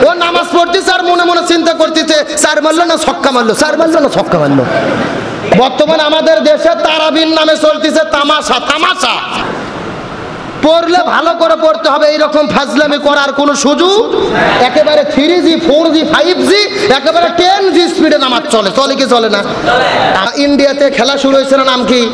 ও নামাজ পড়তেছে আর মনে মনে চিন্তা করতেছে চার মারলো না ছক্কা মারলো, চার মারলো না ছক্কা মারলো। বর্তমানে আমাদের দেশে তারাবির নামে চলতেছে তামাশা। তামাশা পড়লে ভালো করে পড়তে হবে, এইরকম ফাজলামি করার কোনো সুযোগ। একেবারে 3G 4G 5G একেবারে 10G স্পিডে নামাজ চলে। চলে কি চলে না? ইন্ডিয়াতে খেলা শুরু হয়েছে না, নাম কি?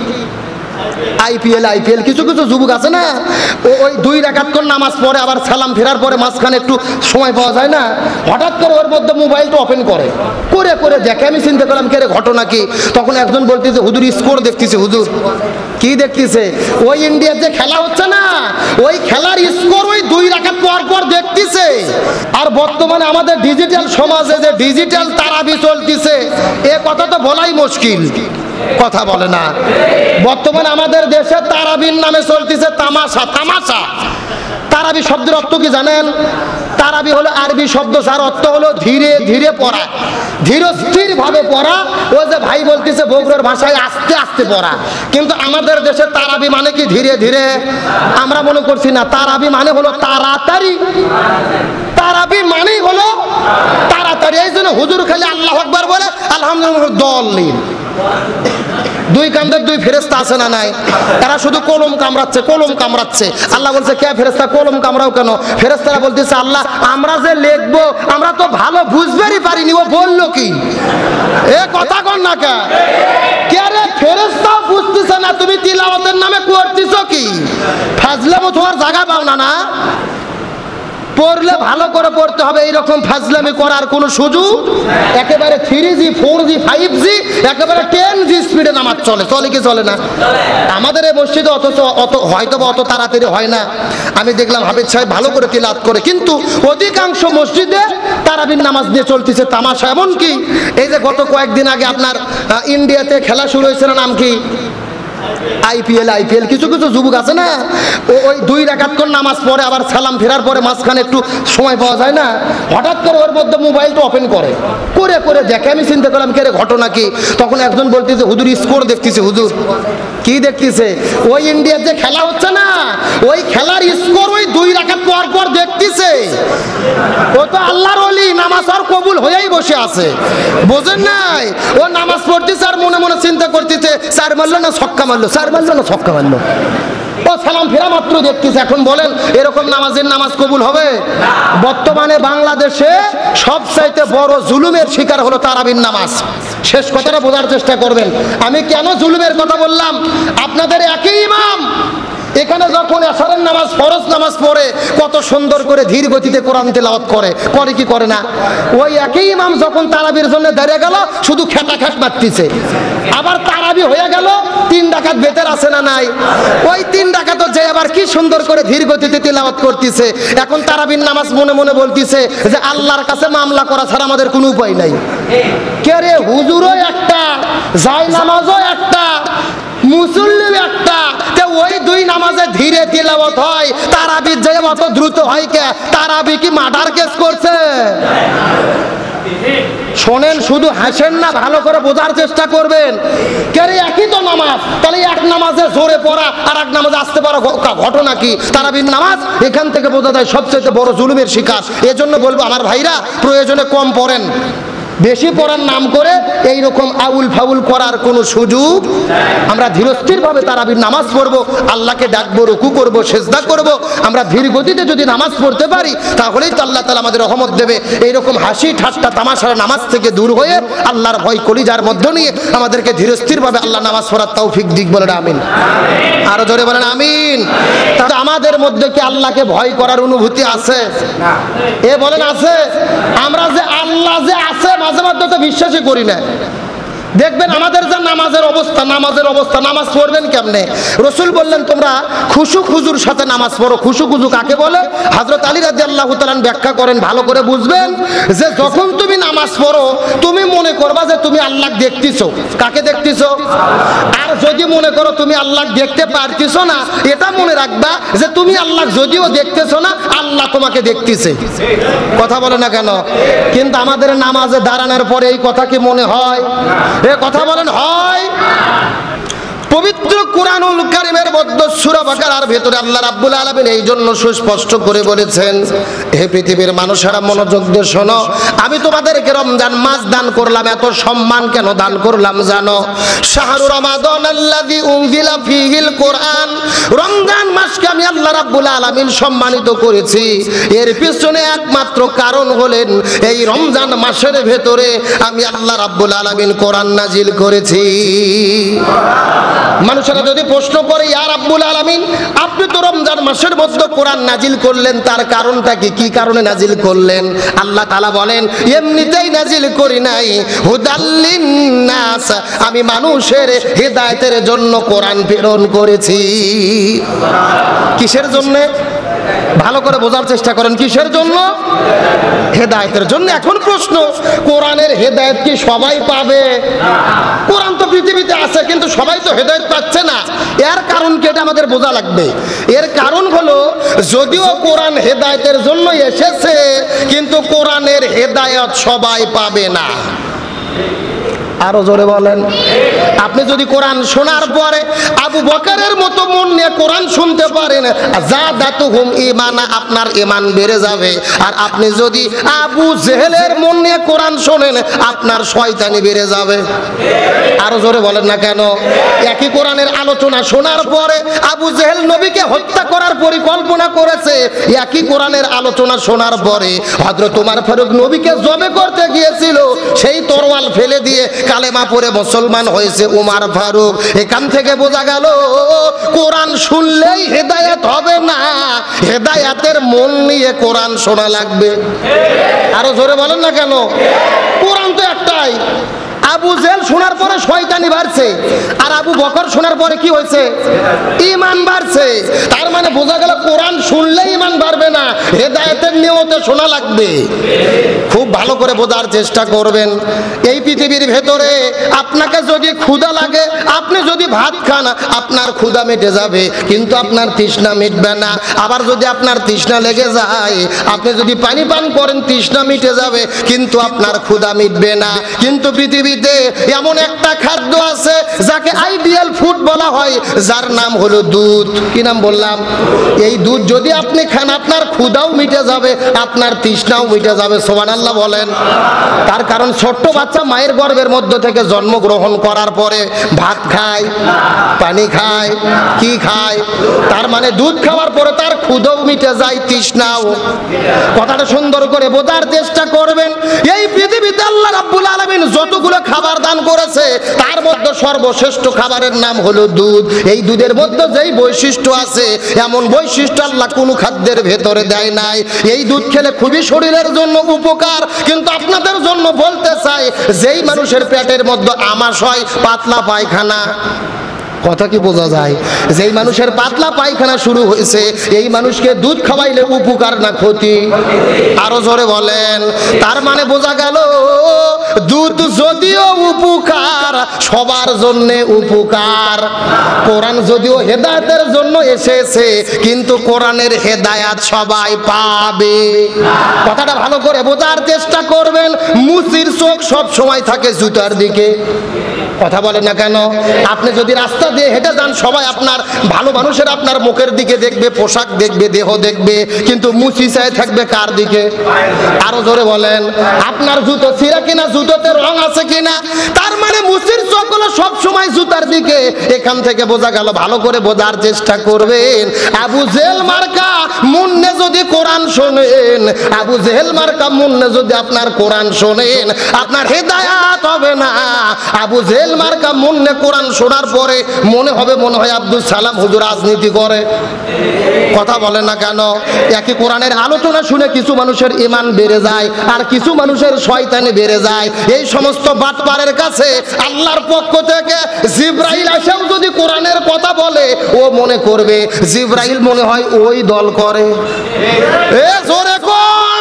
আইপিএল। কিছু কিছু যুবক আছে না, ওই 2 রাকাত করে নামাজ পড়ে, আবার সালাম ফেরার পরে মাঝখানে একটু সময় পাওয়া যায় না, হঠাৎ করে ওর মধ্যে মোবাইলটা ওপেন করে করে দেখে। আমি চিন্তা করলাম কে রে, ঘটনা কি? তখন একজন বলতেছে হুজুর স্কোর দেখতেছে। হুজুর কি দেখতেছে? ওই ইন্ডিয়ার যে খেলা হচ্ছে না, ওই খেলার স্কোর ওই 2 রাকাত পর দেখতেছে। আর বর্তমানে আমাদের ডিজিটাল সমাজে যে ডিজিটাল তারাবি চলতেছে, এ কথা তো বলাই মুশকিল। কথা বলে না। বর্তমানে আমাদের দেশে তারাবির নামে চলতেছে তামাশা। তামাশা তারাবি শব্দের অর্থ কি জানেন? তারাবি হলো আরবি শব্দ, যার অর্থ হলো ধীরে ধীরে পড়া, ধীরস্থির ভাবে পড়া। ও যে ভাই বলতেছে বগুড়ার ভাষায় আস্তে আস্তে পড়া, কিন্তু আমাদের দেশে তারাবি মানে কি ধীরে ধীরে? আমরা মনে করছি না, তারাবি মানে হলো তাড়াতাড়ি। তারাবি মানেই হলো তাড়াতাড়ি। এই জন্য হুজুর খালি আল্লাহু আকবার বলে আলহামদুলিল্লাহ দলিল। 2 কান্দের 2 ফেরেশতা আছে না নাই? এরা শুধু কলম কামড়াচ্ছে। আল্লাহ বলছে কে ফেরেশতা কলম কামড়াও কেন? ফেরেশতারা বলতেছে আল্লাহ আমরা যে লিখবো আমরা তো ভালো বুঝবেরই পারিনি, ও বললো কি? এ কথা কন না কে? রে ফেরেশতা বুঝতেছে না তুমি তিলাওয়াতের নামে করতেছো কি? ফাজলামো তোমার জায়গা পাও না। পড়লে ভালো করে পড়তে হবে, এইরকম ফাজলামি করার কোনো সুযোগ। একেবারে 3G 4G 5G একেবারে 10G স্পিডে নামাজ চলে। চলে কি চলে না? আমাদের এই মসজিদে অত হয়তো অত তাড়াতাড়ি হয় না। আমি দেখলাম হাফিজ সাহেব ভালো করে তিলাওয়াত করে, কিন্তু অধিকাংশ মসজিদে তারাবির নামাজ নিয়ে চলতেছে তামাশা। এমনকি এই যে গত কয়েকদিন আগে আপনার ইন্ডিয়াতে খেলা শুরু হয়েছে না, নাম কি? আইপিএল। কিছু কিছু যুবক আছে না, ওই 2 রাকাত করে নামাজ পড়ে, আবার সালাম ফেরার পরে মাঝখানে একটু সময় পাওয়া যায় না, হঠাৎ করে ওর মধ্যে মোবাইলটা ওপেন করে দেখে। আমি চিন্তা করলাম কে রে, ঘটনা কি? তখন একজন বলতেছে হুজুর স্কোর দেখতেছে। হুজুর কি দেখতেছে? ওই ইন্ডিয়ার যে খেলা হচ্ছে না, ওই খেলার স্কোর ওই 2 রাকাত পর দেখতেছে। ও তো আল্লাহর ওলি, নামাজ আর কবুল হয়েই বসে আছে। বোঝেন নাই? ও নামাজ পড়তেছে আর মনে মনে চিন্তা করতেছে চার মারলো না ছক্কা মারলো, চার মারলো না ছক্কা মারলো। ও সালাম ফেরা মাত্র দেখতেছে। এখন বলেন এরকম নামাজের নামাজ কবুল হবে? বর্তমানে বাংলাদেশে সবচাইতে বড় জুলুমের শিকার হলো তারাবির নামাজ। শেষ কথাটা বোঝার চেষ্টা করবেন। আমি কেন জুলুমের কথা বললাম? আপনাদের একই ইমাম এখানে যখন এশারের নামাজ ফরজ নামাজ পড়ে কত সুন্দর করে ধীর গতিতে কোরআন তেলাওয়াত করে কি করে না? ওই একই ইমাম যখন তারাবির জন্য দাঁড়িয়ে গেল শুধু খেটাখাট মারতেছে। আবার তারাবি হয়ে গেল 3 রাকাত বেতের আছে না নাই? ওই 3 রাকাত যে আবার কি সুন্দর করে ধীর গতিতে তেলাওয়াত করতেছে। এখন তারাবির নামাজ মনে মনে বলতেছে যে আল্লাহর কাছে মামলা করা ছাড়া আমাদের কোনো উপায় নাই। কে রে, হুজুরও একটা, যায় নামাজও একটা, মুসল্লিও একটা। ওই 2 নামাজে ধীরে তিলাওয়াত হয়, তারাবির যে অত দ্রুত হয় কে? তারাবি কি মার্ডার কেস করছে? শোনেন, শুধু হাসেন না, ভালো করে বোঝার চেষ্টা করবেন। কেরে একই তো নামাজ, তাহলে এক নামাজে জোরে পড়া আর এক নামাজে আসতে পারা ঘটনা কি? তারাবির নামাজ এখান থেকে বোঝা যায় সবচেয়ে বড় জুলুমের শিকার। এজন্য বলবো আমার ভাইরা প্রয়োজনে কম পড়েন, বেশি পড়ার নাম করে এইরকম আউল ফাউল করার কোনো সুযোগ। আমরা ধীরস্থিরভাবে তারাবির নামাজ পড়বো, আল্লাহকে ডাকবো, রুকু করবো, সেজদা করবো। আমরা ধীর গতিতে যদি নামাজ পড়তে পারি তাহলেই তো আল্লাহ তাআলা আমাদের রহমত দেবে। এইরকম হাসি ঠাট্টা তামাশার নামাজ থেকে দূর হয়ে আল্লাহর ভয় কলিজার মধ্যে নিয়ে আমাদেরকে ধীরস্থিরভাবে আল্লাহ নামাজ পড়ার তৌফিক দিক। বলেন আমিন। আরো জোরে বলেন আমিন। তাহলে আমাদের মধ্যে কি আল্লাহকে ভয় করার অনুভূতি আছে? এ বলেন আছে? আমরা যে আল্লাহ যে আছে মাঝে মাঝে তো বিশ্বাসই করি না। দেখবেন আমাদের যে নামাজের অবস্থা, নামাজ পড়বেন কেমনে? রসুল বললেন তোমরা খুশুক হুজুর সাথে নামাজ পড়ো। খুশুক হুজু কাকে বলে? হযরত আলী রাদিয়াল্লাহু তাআলা ব্যাখ্যা করেন, ভালো করে বুঝবেন, যে যখন তুমি নামাজ পড়ো তুমি মনে করবা যে তুমি আল্লাহ দেখতেছো। কাকে দেখতেছো? আর যদি মনে করো তুমি আল্লাহ দেখতে পারতেছো না, এটা মনে রাখবা যে তুমি আল্লাহ যদিও দেখতেছো না, আল্লাহ তোমাকে দেখতেছে। কথা বলে না কেন? কিন্তু আমাদের নামাজে দাঁড়ানোর পরে এই কথা কি মনে হয়? কথা বলেন হয়? পবিত্র কুরআনুল কারীমের মধ্যে সূরা বাকারার ভিতরে আল্লাহ রাব্বুল আলামিন এই জন্য সুস্পষ্ট করে বলেছেন, হে পৃথিবীর মানুষেরা মনোযোগ দিয়ে শোনো, আমি তোমাদেরকে রমজান মাস দান করলাম। এত সম্মান কেন দান করলাম জানো? শাহরু রমাদান আল্লাযী উনজিলা ফীহিল কুরআন, রমজান মাসকে আমি আল্লাহ রাব্বুল আলামিন সম্মানিত করেছি। এর পিছনে একমাত্র কারণ হলেন এই রমজান মাসের ভেতরে আমি আল্লাহ রাব্বুল আলামিন কোরআন নাজিল করেছি। মানুষেরা যদি প্রশ্ন করে, ইয়া রাব্বুল আলামিন, আপনি তো রমজান মাসের মধ্যে কোরআন নাজিল করলেন, তার কারণটা কি? কি কারণে নাজিল করলেন? আল্লাহ তাআলা বলেন, এমনিতেই নাজিল করি নাই, হুদাল্লিন নাস, আমি মানুষের হেদায়েতের জন্য কোরআন প্রেরণ করেছি। কিসের জন্য? ভালো করে বোঝার চেষ্টা করেন, কিসের জন্য? হেদায়েতের জন্য। এখন প্রশ্ন, কোরআনের হেদায়েত কি সবাই পাবে? কোরআন তো পৃথিবীতে আছে, কিন্তু সবাই তো হেদায়েত পাচ্ছে না। এর কারণ কি? এটা আমাদের বোঝা লাগবে। এর কারণ হলো, যদিও কোরআন হেদায়েতের জন্য এসেছে, কিন্তু কোরআনের হেদায়েত সবাই পাবে না। আরো জোরে বলেন। আপনি যদি কোরআন শোনার পরে আবু বকরের মতো মন নিয়ে কোরআন শুনতে পারেন, যাদাতুহুম ঈমানা, আপনার ঈমান বেড়ে যাবে। আর আপনি যদি আবু জেহেলের মন নিয়ে কোরআন শোনেন, আপনার শয়তানি বেড়ে যাবে। আরো জোরে বলেন না কেন? একই কোরআনের আলোচনা শোনার পরে আবু জেহেল নবীকে হত্যা করার পরিকল্পনা করেছে, একই কোরআনের আলোচনা শোনার পরে হযরত ওমর ফারুক নবীকে জবে করতে গিয়েছিল, সেই তরোয়াল ফেলে দিয়ে কালেমা পড়ে মুসলমান হয়েছে ওমর ফারুক। এখান থেকে বোঝা গেল, কোরআন শুনলেই হেদায়েত হবে না, হেদায়েতের মন নিয়ে কোরআন শোনা লাগবে। আরো জোরে বলেন না কেন? কোরআন তো একটাই। আবু জেহেল শোনার পরে শয়তানি বাড়ছে, আর আবু বকর শোনার পরে কি হয়েছে? ঈমান বাড়ছে। তার মানে বোঝা গেল, কোরআন শুনলে ঈমান বাড়বে না, হেদায়েতের নিয়তে শোনা লাগবে। খুব ভালো করে বোঝার চেষ্টা করবেন। এই পৃথিবীর ভেতরে আপনাকে যদি ক্ষুধা লাগে, আপনি যদি ভাত খান, আপনার ক্ষুধা মিটে যাবে, কিন্তু আপনার তৃষ্ণা মিটবে না। আবার যদি আপনার তৃষ্ণা লেগে যায়, আপনি যদি পানি পান করেন, তৃষ্ণা মিটে যাবে, কিন্তু আপনার ক্ষুধা মিটবে না। কিন্তু পৃথিবীতে এমন একটা খাদ্য আছে যাকে আইডিয়াল ফুড বলা হয়, যার নাম হলো দুধ। কি নাম বললাম? এই দুধ যদি আপনি খান, আপনার ক্ষুধাও মিটে যাবে, আপনার তৃষ্ণাও মিটে যাবে। সুবহানাল্লাহ বলেন। তার কারণ ছোট্ট বাচ্চা মায়ের গর্ভের মধ্য থেকে জন্মগ্রহণ করার পরে ভাত খায়, পানি খায়, কি খায়? তার মানে দুধ খাওয়ার পরে তার ক্ষুধাও মিটে যায়, তৃষ্ণাও। কথাটা সুন্দর করে বোঝার চেষ্টা করবেন। এই পৃথিবীতে আল্লাহ রাব্বুল আলামিন যতগুলো খাবার দান করেছে, তার মধ্যে সর্বশ্রেষ্ঠ খাবারের নাম হলো দুধ। এই দুধের মধ্যে যেই বৈশিষ্ট্য আছে, এমন বৈশিষ্ট্য আল্লাহ কোনো খাদ্যের ভেতরে দেয় নাই। এই দুধ খেলে খুবই শরীরের জন্য উপকার। কিন্তু আপনাদের জন্য বলতে চাই, যেই মানুষের পেটের মধ্যে আমাশ হয়, পাতলা পায়খানা, কথা কি বোঝা যায়? যেই মানুষের পাতলা পায়খানা শুরু হয়েছে, এই মানুষকে দুধ খাওয়াইলে উপকার না ক্ষতি? আরো জোরে বলেন। তার মানে বোঝা গেল, দুধ যদিও উপকার, সবার জন্য উপকার। কোরআন যদিও হেদায়েতের জন্য এসেছে, কিন্তু কোরআনের হেদায়েত সবাই পাবে। কথাটা ভালো করে বোঝার চেষ্টা করবেন। মুসির চোখ সব সময় থাকে জুতার দিকে। কথা বলে না কেন? আপনি যদি রাস্তা দিয়ে হেঁটে যান, সবাই আপনার ভালো মানুষের আপনার মুখের দিকে দেখবে, পোশাক দেখবে, দেহ দেখবে, কিন্তু মুচি চাই থাকবে কার দিকে? আরো জোরে বলেন। আপনার জুতো ছিঁড়া কিনা, জুতোতে রং আছে কিনা? তার মানে মুচির চোখ হলো সব সময় জুতার দিকে। এখান থেকে বোঝা গেল, ভালো করে বোঝার চেষ্টা করবেন। আবু জেহেল মার্কা মুন্নে যদি কোরআন শোনেন, আবু জেহেল মার্কা মুন্নে যদি আপনার কোরআন শোনেন, আপনার হেদায়েত হবে না। আবু জেহেল মার্কা মুন্নে কোরআন শোনার পরে মনে হবে, মনে হয় আব্দুল সালাম হুজুর রাজনীতি করে। কথা বলে না কেন? একই কোরআনের আলোচনা শুনে কিছু মানুষের ঈমান বেড়ে যায়, আর কিছু মানুষের শয়তানি বেড়ে যায়। এই সমস্ত বাটপারের কাছে আল্লাহর পক্ষ থেকে জিবরাইল এসেও যদি কোরআনের কথা বলে, ও মনে করবে জিবরাইল মনে হয় ওই দল করে। এ জোরে কোন?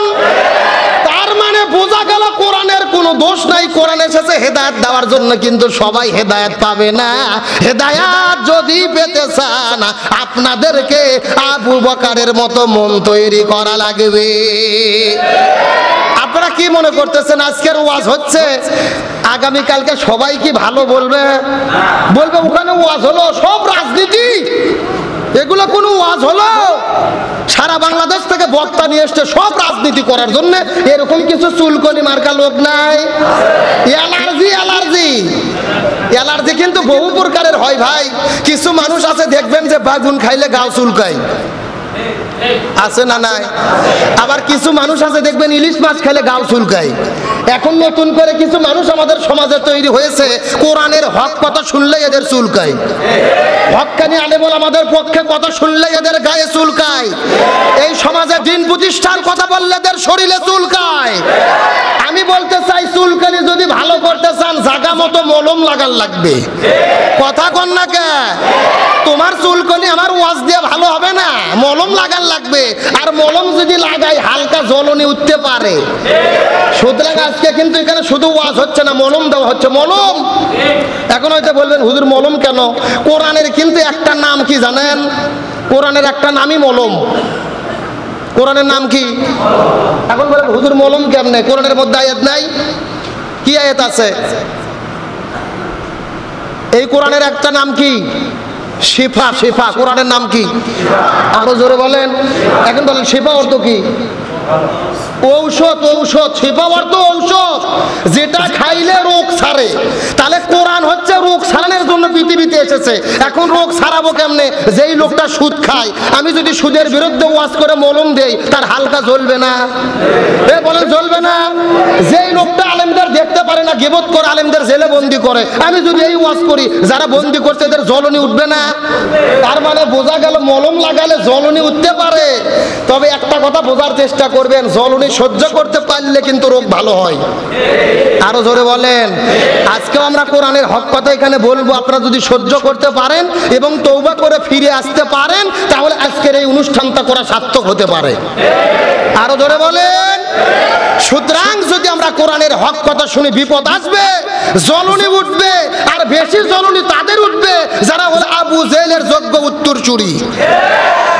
তার মানে বোঝা গেল, কোরআনের কোনো দোষ নাই। কোরআন এসেছে হেদায়েত দেওয়ার জন্য, কিন্তু সবাই হেদায়েত পাবে না। হেদায়েত যদি পেতে চান, আপনাদেরকে আবু বকরের মতো মন তৈরি করা লাগবে। আপনারা কি কি মনে করতেছেন আজকের ওয়াজ হচ্ছে আগামীকালকে সবাই কি ভালো বলবে? বলবে ওখানে ওয়াজ হলো, সব রাজনীতি, এগুলো কোনো ওয়াজ হলো? সারা বাংলাদেশ থেকে বক্তা নিয়ে এসছে সব রাজনীতি করার জন্য। এরকম কিছু চুলকনি মার্কা লোক নাই? অ্যালার্জি অ্যালার্জি অ্যালার্জি কিন্তু বহু প্রকারের হয় ভাই। কিছু মানুষ আছে দেখবেন যে বাগুন খাইলে গাও চুলকায়, আছে না নাই? আবার কিছু মানুষ আছে দেখবেন ইলিশ মাছ খেলে গাল চুলকায়। এখন নতুন করে কিছু মানুষ আমাদের সমাজে তৈরি হয়েছে, কোরআনের হক কথা শুনলে এদের চুলকায়, হক্কানি আলেমুল আমাদের পক্ষে কথা শুনলে এদের গায়ে চুলকায়, এই সমাজে দিন প্রতিষ্ঠার কথা বললে এদের শরীরে চুলকায়। আমি বলতে চাই চুলকানি যদি ভালো করতে চান জায়গা মতো মলম লাগার লাগবে। কথা কন না কে? তোমার চুলকানি আমার ওয়াজ দিয়ে ভালো হবে না, মলম লাগার লাগবে। আর মলম যদি লাগাই হালকা জ্বলনি উঠতে পারে। সুতরাং আজকে কিন্তু এখানে শুধু ওয়াজ হচ্ছে না, মলম দেওয়া হচ্ছে, মলম। এখন হয়তো বলবেন হুজুর মলম কেন? কোরআনের কিন্তু একটা নাম কি জানেন? কোরআনের একটা নামই মলম। কোরআনের নাম কি? এখন বলেন হুজুর মলম কেমনে? কোরআনের মধ্যে আয়াত নাই? কি আয়াত আছে? এই কোরআনের একটা নাম কি? শিফা। শিফা কোরআনের নাম কি? আরো জোরে বলেন। এখন বলেন শিফা অর্থ কি? ঔষধ। ঔষধ, শিফা অর্থ ঔষধ, যেটা খাইলে রোগ ছাড়ে। তাহলে কোরআন হচ্ছে রোগ ছাড়ানোর জন্য পৃথিবীতে এসেছে। এখন রোগ ছাড়াবো কেমনে? যেই লোকটা সুদ খায়, আমি যদি সুদের বিরুদ্ধে ওয়াজ করে মলম দেই, তার হালকা জ্বলবে না? বলেন জ্বলবে না? যেই লোকটা আলেমদের দেখতে পারে না, গিবত করে আলেমদের জেলে বন্দি করে, আমি যদি এই ওয়াজ করি, যারা বন্দি করছে এদের জ্বলনি উঠবে না? তার মানে বোঝা গেল মলম লাগালে জ্বলনি উঠতে পারে। তবে একটা কথা বোঝার চেষ্টা করবেন, জ্বলনি সহ্য করতে পারলে কিন্তু রোগ ভালো হয়। আরো জোরে বলেন। আজকেও আমরা কোরআনের হক কথা এখানে বলবো, আপনারা যদি সহ্য করতে পারেন এবং তওবা করে ফিরে আসতে পারেন, তাহলে আজকের এই অনুষ্ঠানটা করা সার্থক হতে পারে। আরো জোরে বলেন। সুতরাং যদি আমরা কোরআনের হক কথা শুনি, বিপদ আসবে, জ্বলনি উঠবে। আর বেশি জ্বলনি তাদের উঠবে যারা হলো আবু জেহেলের যোগ্য উত্তরসূরি।